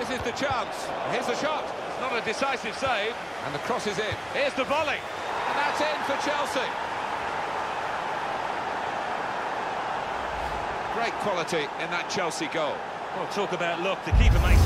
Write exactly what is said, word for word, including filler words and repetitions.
This is the chance. Here's the shot. Not a decisive save. And the cross is in. Here's the volley. And that's in for Chelsea. Great quality in that Chelsea goal. Well, talk about luck. The keeper makes